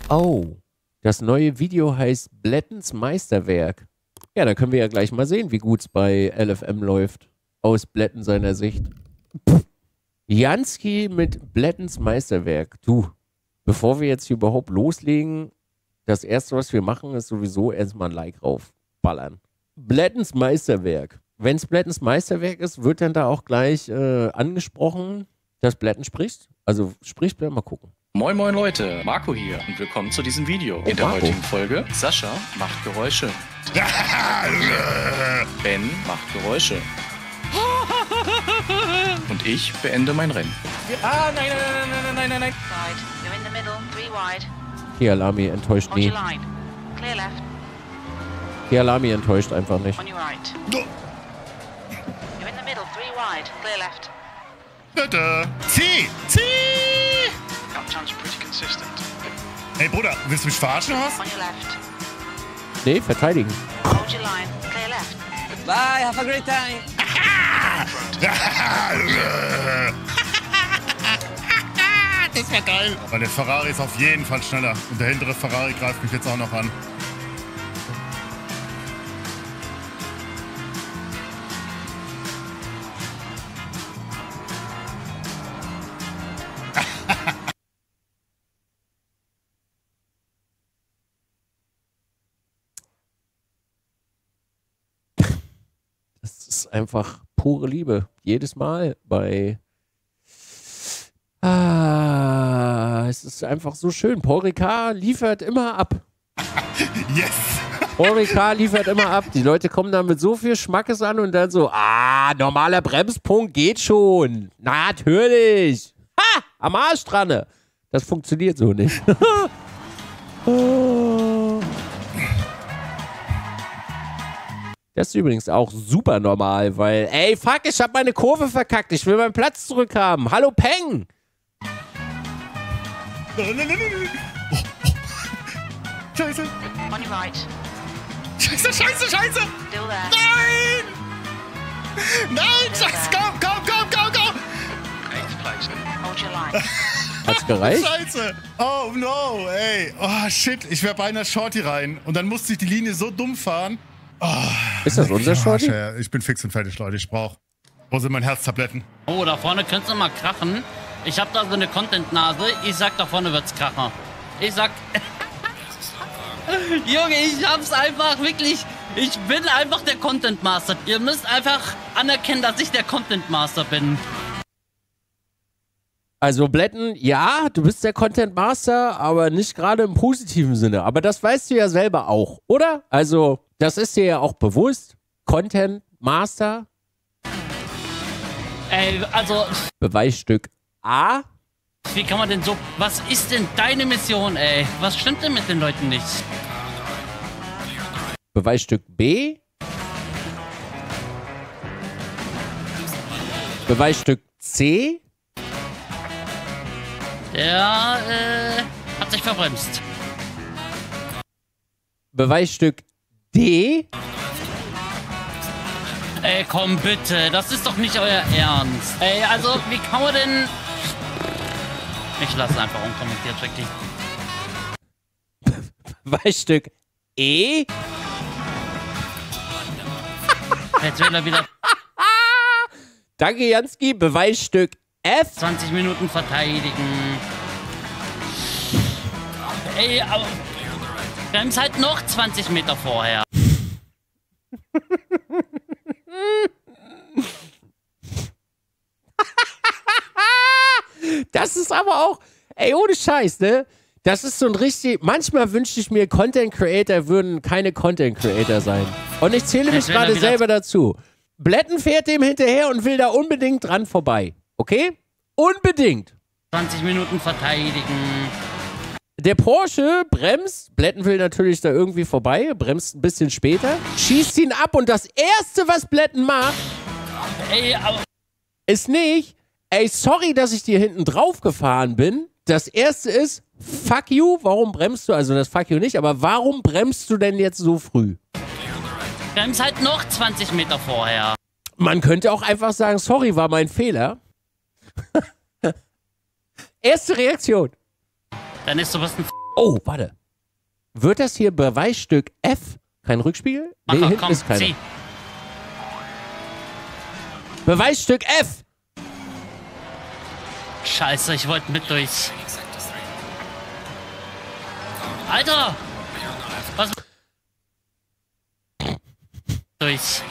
Oh, das neue Video heißt Blettens Meisterwerk. Ja, dann können wir ja gleich mal sehen, wie gut es bei LFM läuft. Aus Bletten seiner Sicht. Jansky mit Blettens Meisterwerk. Du, bevor wir jetzt hier überhaupt loslegen, das erste, was wir machen, ist sowieso erstmal ein Like raufballern. Blettens Meisterwerk. Wenn es Blettens Meisterwerk ist, wird dann da auch gleich angesprochen, dass Bletten spricht? Also spricht, bleib mal gucken. Moin moin Leute, Marco hier und willkommen zu diesem Video. In der Marco. heutigen Folge, Sascha macht Geräusche. Ben macht Geräusche. Und ich beende mein Rennen. Ah, nein. Wide. You're in the middle, 3 wide. Kialami enttäuscht Hold your nie. line. Clear left, Kialami enttäuscht einfach nicht. on your right. You're in the middle, 3 wide. Clear left. Bitte. Zieh! Uptown's pretty consistent. Ey, Bruder, willst du mich verarschen, was? On your left. Nee, verteidigen. Hold your line. Clear left. Bye, have a great time. Das war geil. Weil der Ferrari ist auf jeden Fall schneller. Und der hintere Ferrari greift mich jetzt auch noch an. Das ist einfach pure Liebe. Jedes Mal bei... es ist einfach so schön. Paul Ricard liefert immer ab. Yes! Paul Ricard liefert immer ab. Die Leute kommen dann mit so viel Schmackes an und dann so, normaler Bremspunkt geht schon. Natürlich. Ha! Am Arsch dran. Das funktioniert so nicht. Das ist übrigens auch super normal, weil, ey, fuck, ich hab meine Kurve verkackt. Ich will meinen Platz zurückhaben. Hallo, Peng! Scheiße! On your right. Scheiße! Still there. Nein! Nein! Scheiße! Komm! 8th place. Hold your line. Hat's gereicht? Scheiße! Oh no, ey! Oh shit, ich wäre beinahe Shorty rein. Und dann musste ich die Linie so dumm fahren. Oh, Ist das unser Shorty? Ich bin fix und fertig, Leute. Wo sind meine Herztabletten? Oh, da vorne könnte es mal krachen. Ich hab da so eine Content-Nase. Ich sag, da vorne wird's krachen. Ich sag... Junge, ich hab's einfach wirklich... Ich bin einfach der Content Master. Ihr müsst einfach anerkennen, dass ich der Content Master bin. Also Bletten, ja, du bist der Content Master, aber nicht gerade im positiven Sinne. Aber das weißt du ja selber auch, oder? Also, das ist dir ja auch bewusst. Content Master. Ey, also... Beweisstück A. Wie kann man denn so... Was ist denn deine Mission, ey? Was stimmt denn mit den Leuten nicht? Beweisstück B. Beweisstück C. Der, hat sich verbremst. Beweisstück D. Ey, komm bitte, das ist doch nicht euer Ernst. Ey, also, wie kann man denn... Ich lasse einfach unkommentiert, wirklich. Beweisstück E. Jetzt will er wieder Danke, Jansky. Beweisstück F. 20 Minuten verteidigen. Ey, aber... Wir haben es halt noch 20 Meter vorher. Das ist aber auch, ey, ohne Scheiß, ne? Das ist so ein richtig, manchmal wünschte ich mir, Content Creator würden keine Content Creator sein. Und ich zähle mich Jetzt will er gerade wieder- selber dazu. Bletten fährt dem hinterher und will da unbedingt dran vorbei. Okay? Unbedingt. 20 Minuten verteidigen. Der Porsche bremst, Bletten will natürlich da irgendwie vorbei, bremst ein bisschen später, schießt ihn ab und das Erste, was Bletten macht, Ey, aber... ist nicht, ey, sorry, dass ich dir hinten drauf gefahren bin. Das Erste ist, fuck you, warum bremst du, also das fuck you nicht, aber warum bremst du denn jetzt so früh? Wir haben es halt noch 20 Meter vorher. Man könnte auch einfach sagen, sorry, war mein Fehler. Erste Reaktion. Dann ist sowas ein Oh, warte. Wird das hier Beweisstück F? Kein Rückspiegel? Nee, hinten komm, ist keiner. zieh. Beweisstück F! Scheiße, ich wollte mit durch. Alter! Was? Durch.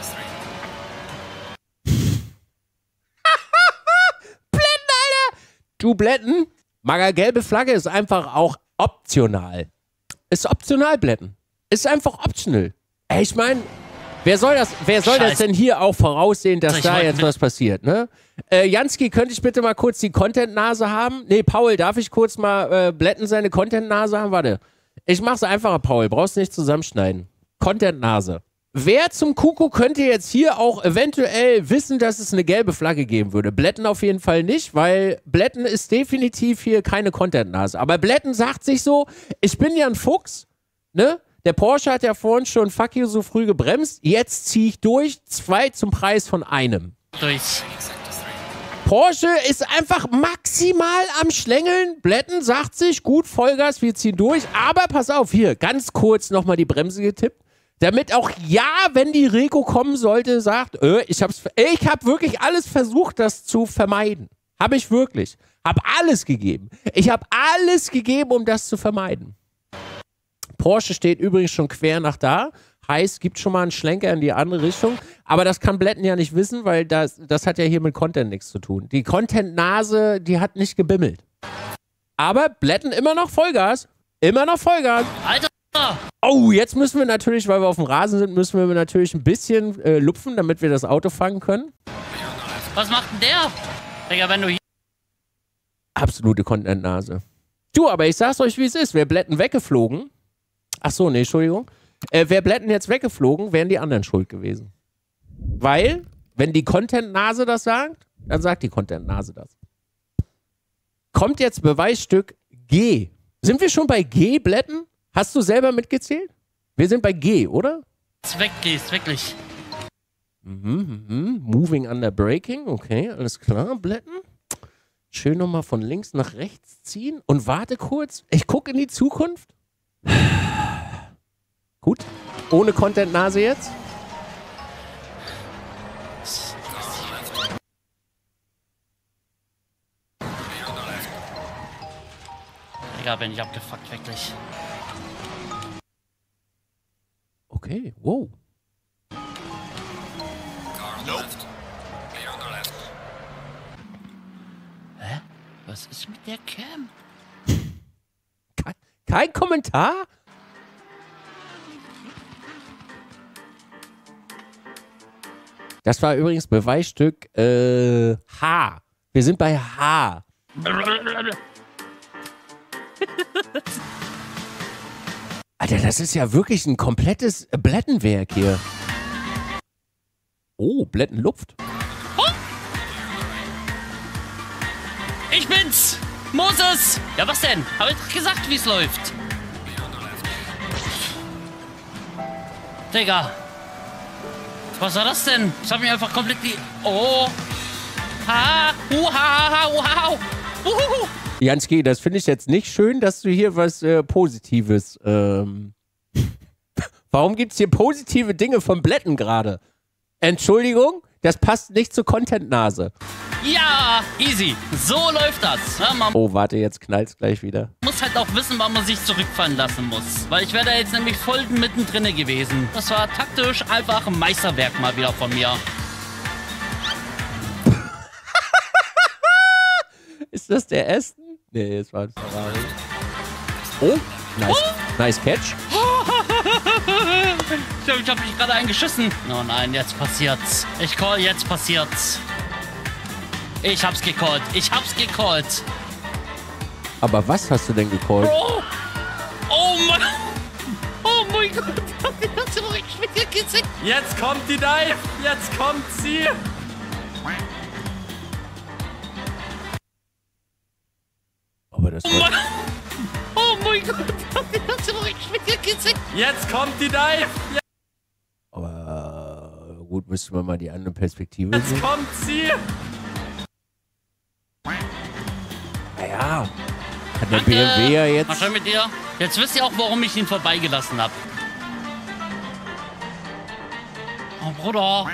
Du Blätten? Maga, gelbe Flagge ist einfach auch optional. Ist optional, Blätten. Ist einfach optional. Ey, ich meine, wer soll das denn hier auch voraussehen, dass Ich da wollte jetzt mit- was passiert, ne? Jansky, könnte ich bitte mal kurz die Content-Nase haben? Nee, Paul, darf ich kurz mal Blätten seine Content-Nase haben? Warte. Ich mach's einfacher, Paul. Brauchst nicht zusammenschneiden. Content-Nase. Wer zum Kuckuck könnte jetzt hier auch eventuell wissen, dass es eine gelbe Flagge geben würde? Blätten auf jeden Fall nicht, weil Blätten ist definitiv hier keine Content-Nase. Aber Blätten sagt sich so, ich bin ja ein Fuchs, ne? Der Porsche hat ja vorhin schon fuck you so früh gebremst. Jetzt ziehe ich durch. 2 zum Preis von einem. Durch. Porsche ist einfach maximal am Schlängeln. Blätten sagt sich, gut, Vollgas, wir ziehen durch. Aber pass auf, hier, ganz kurz nochmal die Bremse getippt. Damit auch ja, wenn die Reko kommen sollte, sagt, ich hab wirklich alles versucht, das zu vermeiden. Habe ich wirklich. Hab alles gegeben. Ich habe alles gegeben, um das zu vermeiden. Porsche steht übrigens schon quer nach da. Heißt, gibt schon mal einen Schlenker in die andere Richtung. Aber das kann Blätten ja nicht wissen, weil das hat ja hier mit Content nichts zu tun. Die Content-Nase, die hat nicht gebimmelt. Aber Blätten immer noch Vollgas. Immer noch Vollgas. Alter! Oh, jetzt müssen wir natürlich, weil wir auf dem Rasen sind, müssen wir natürlich ein bisschen lupfen, damit wir das Auto fangen können. Was macht denn der? Digga, wenn du hier... Absolute Content-Nase. Du, aber ich sag's euch, wie es ist. Wäre Blätten weggeflogen. Ach so, nee, Entschuldigung. Wäre Blätten jetzt weggeflogen, wären die anderen schuld gewesen. Weil, wenn die Content-Nase das sagt, dann sagt die Content-Nase das. Kommt jetzt Beweisstück G. Sind wir schon bei G, Blätten? Hast du selber mitgezählt? Wir sind bei G, oder? jetzt weggehst, wirklich. Moving under braking. Okay, alles klar, Blätten. Schön nochmal von links nach rechts ziehen und warte kurz. Ich gucke in die Zukunft. Gut. Ohne Content-Nase jetzt. Digga, bin ich abgefuckt, wirklich. Okay, wow. Hä? Was ist mit der Cam? Kein Kommentar? Das war übrigens Beweisstück H. Wir sind bei H. Alter, das ist ja wirklich ein komplettes Blättenwerk hier. Oh, Blättenluft. Ich bin's! Moses! Ja, was denn? Hab ich doch gesagt, wie es läuft. Digga. Was war das denn? Ich hab mich einfach komplett die... Oh. Ha. Ha. Jansky, das finde ich jetzt nicht schön, dass du hier was Positives... Warum gibt's hier positive Dinge von Blätten gerade? Entschuldigung, das passt nicht zur Content-Nase. Ja, easy. So läuft das. Ja, man Oh, warte, jetzt knallt's gleich wieder. muss halt auch wissen, wann man sich zurückfallen lassen muss. Weil ich wäre da jetzt nämlich voll mittendrin gewesen. Das war taktisch einfach ein Meisterwerk mal wieder von mir. Ist das der Aston? Nee, es war ein Ferrari. Oh, nice. Nice Catch. Ich hab mich gerade eingeschissen. Oh nein, jetzt passiert's. Ich call, jetzt passiert's. Ich hab's gecallt. Ich hab's gecallt. Aber was hast du denn gecallt? Bro! Oh mein... Oh mein Gott, hab ich das so richtig gesehen. Jetzt kommt die Dive! Jetzt kommt sie! Aber das war... Oh mein Gott, hab ich das so richtig gesehen. Jetzt kommt die Dive! Aber gut, müssten wir mal die andere Perspektive Jetzt sehen. kommt sie! Naja. Kann der BMW ja jetzt... Was schön mit dir? Jetzt wisst ihr auch, warum ich ihn vorbeigelassen habe. Oh, Bruder.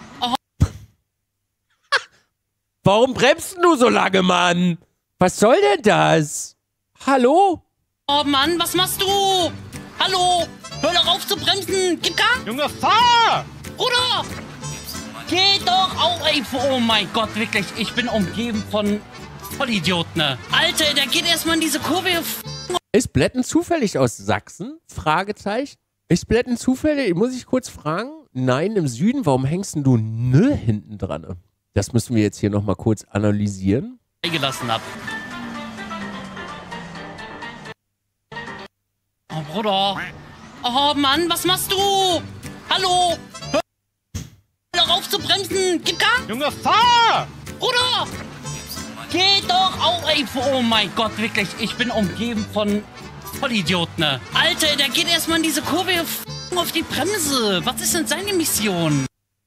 Warum bremst du so lange, Mann? Was soll denn das? Hallo? Oh, Mann, was machst du? Hallo? Hör doch auf zu bremsen. Gib Gas. Junge, fahr! Bruder! Geh doch auf, ey. Oh mein Gott, wirklich. Ich bin umgeben von Vollidioten. Ne? Alter, der geht erstmal in diese Kurve. Ist Bletten zufällig aus Sachsen? Fragezeichen. Ist Bletten zufällig? Muss ich kurz fragen? Nein, im Süden. Warum hängst denn du ne hinten dran? Das müssen wir jetzt hier nochmal kurz analysieren. Gelassen hab. Oh, Bruder. Oh, Mann, was machst du? Hallo? Hör doch auf zu bremsen. Gib Gas. Junge, fahr! Bruder! Geh doch auf, ey. Oh mein Gott, wirklich. Ich bin umgeben von Vollidioten. Ne? Alter, der geht erstmal in diese Kurve auf die Bremse. Was ist denn seine Mission?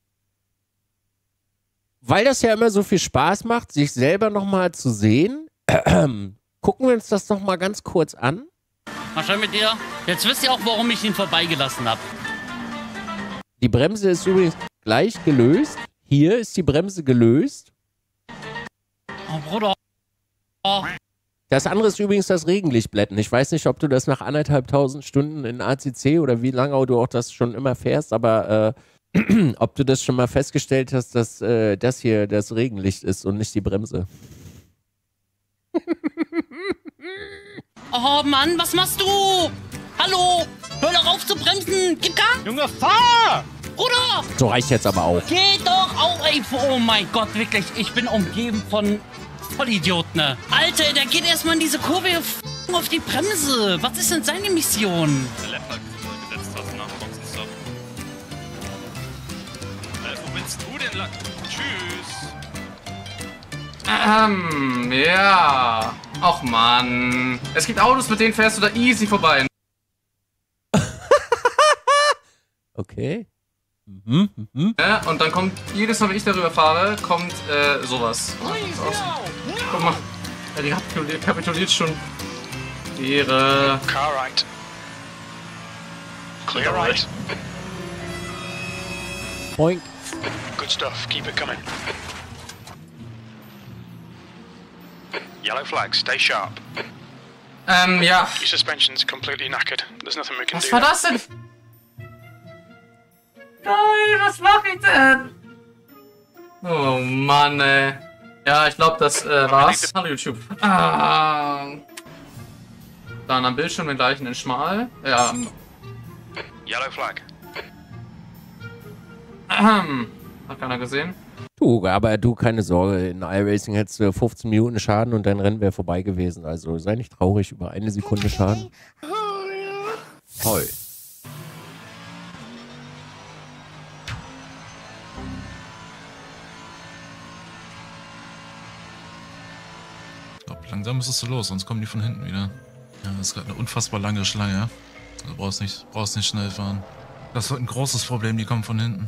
Weil das ja immer so viel Spaß macht, sich selber nochmal zu sehen, gucken wir uns das nochmal ganz kurz an. Was schön mit dir? Jetzt wisst ihr auch, warum ich ihn vorbeigelassen habe. Die Bremse ist übrigens gleich gelöst. Hier ist die Bremse gelöst. Oh, Bruder. Oh. Das andere ist übrigens das Regenlichtblätten. Ich weiß nicht, ob du das nach 1.500 Stunden in ACC oder wie lange du auch das schon immer fährst, aber ob du das schon mal festgestellt hast, dass das hier das Regenlicht ist und nicht die Bremse. Oh Mann, was machst du? Hallo? Hör doch auf zu bremsen. Gib Gas. Junge, fahr! Bruder! So reicht jetzt aber auch. Geh doch auf, ey. Oh mein Gott, wirklich. Ich bin umgeben von Vollidioten. Ne? Alter, der geht erstmal in diese Kurve auf die Bremse. Was ist denn seine Mission? Der Leopard gesetzt hast nach dem Boxenstopp. Wo willst du denn lang? Tschüss. Ja. Och Mann. Es gibt Autos, mit denen fährst du da easy vorbei. Okay. Ja, und dann kommt, jedes Mal, wenn ich darüber fahre, kommt sowas. Guck mal. Ja, die kapituliert schon. Ehre. Car right. Clear right. Boink. Good stuff. Keep it coming. Yellow flag. Stay sharp. Ja. Your suspension's completely knackered. There's nothing we can do. Was war das denn? Nein, was mach ich denn? Oh Mann, ey. Ja, ich glaube, das war's. Hallo YouTube. Dann am Bildschirm den gleichen in schmal. Ja. Yellow flag. Hat keiner gesehen. Du, aber du, keine Sorge. In iRacing hättest du 15 Minuten Schaden und dein Rennen wäre vorbei gewesen. Also sei nicht traurig über eine Sekunde Schaden. Toll. Ich glaube, langsam ist es so los, sonst kommen die von hinten wieder. Ja, das ist gerade eine unfassbar lange Schlange. Also brauchst nicht schnell fahren. Das wird ein großes Problem, die kommen von hinten.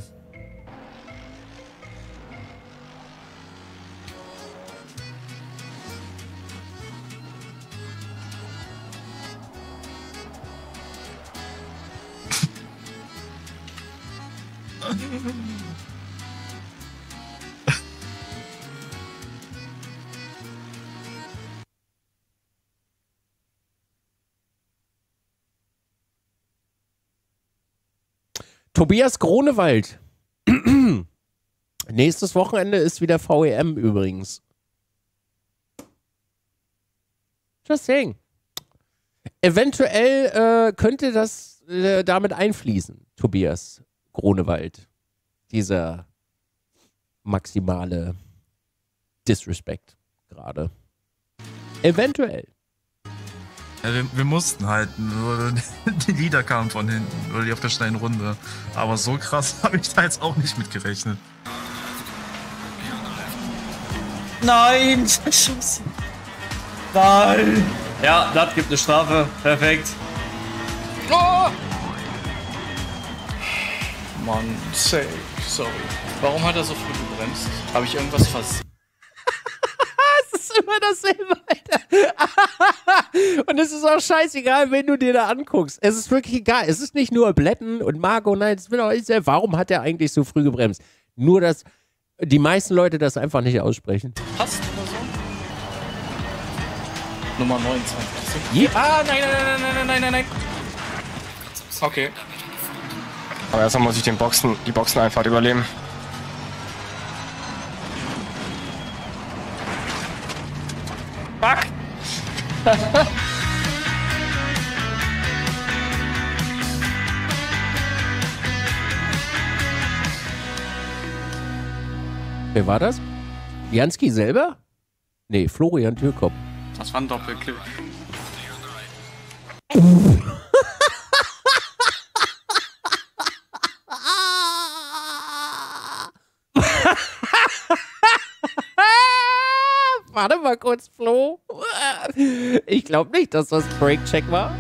Tobias Grunewald. Nächstes Wochenende ist wieder VEM übrigens. Just saying. Eventuell könnte das damit einfließen, Tobias Grunewald. Dieser maximale Disrespect gerade. Eventuell. Ja, wir mussten halt, nur die Lieder kamen von hinten, oder die auf der schnellen Runde. Aber so krass habe ich da jetzt auch nicht mit gerechnet. Nein! Scheiße. Nein! Ja, das gibt eine Strafe. Perfekt. Oh! Mann, sorry. Warum hat er so früh gebremst? Habe ich irgendwas versucht? Es ist immer dasselbe, Alter. Und es ist auch scheißegal, wenn du dir da anguckst. Es ist wirklich egal. Es ist nicht nur Blätten und Marco, nein, es will auch nicht sein. Warum hat er eigentlich so früh gebremst? Nur, dass die meisten Leute das einfach nicht aussprechen. Passt oder so? Nummer 29. Ja. Ah, nein, nein, nein, nein, nein, nein, nein. Okay. Aber erstmal muss ich die Boxeneinfahrt überleben. Fuck! Wer war das? Jansky selber? Nee, Florian Türkop. Das war ein Doppelklick. Warte mal kurz, Flo. Ich glaube nicht, dass das Breakcheck war.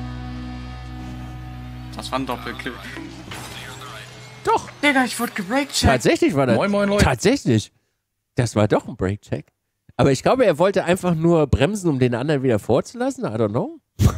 Das war ein Doppelklick. Doch. Digga, ich wurde gebreakcheckt. Tatsächlich war das. Moin, moin, Leute. Tatsächlich. Das war doch ein Breakcheck. Aber ich glaube, er wollte einfach nur bremsen, um den anderen wieder vorzulassen. I don't know.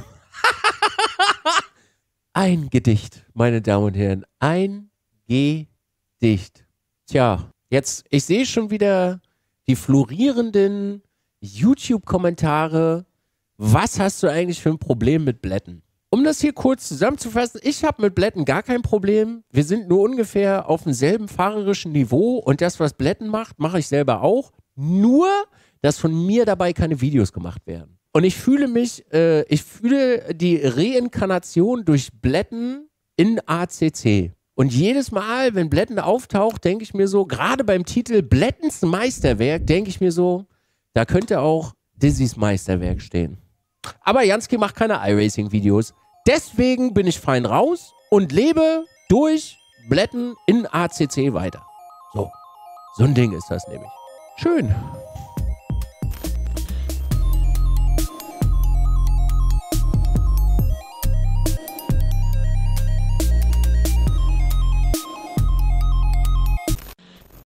Ein Gedicht, meine Damen und Herren. Ein Gedicht. Tja, jetzt, ich sehe schon wieder die florierenden YouTube-Kommentare. Was hast du eigentlich für ein Problem mit Blätten? Um das hier kurz zusammenzufassen, ich habe mit Blätten gar kein Problem. Wir sind nur ungefähr auf demselben fahrerischen Niveau und das, was Blätten macht, mache ich selber auch. Nur, dass von mir dabei keine Videos gemacht werden. Und ich fühle die Reinkarnation durch Blätten in ACC. Und jedes Mal, wenn Blätten auftaucht, denke ich mir so, gerade beim Titel Blättens Meisterwerk, denke ich mir so, da könnte auch Dizzy's Meisterwerk stehen. Aber Jansky macht keine iRacing-Videos. Deswegen bin ich fein raus und lebe durch Blätten in ACC weiter. So ein Ding ist das nämlich. Schön.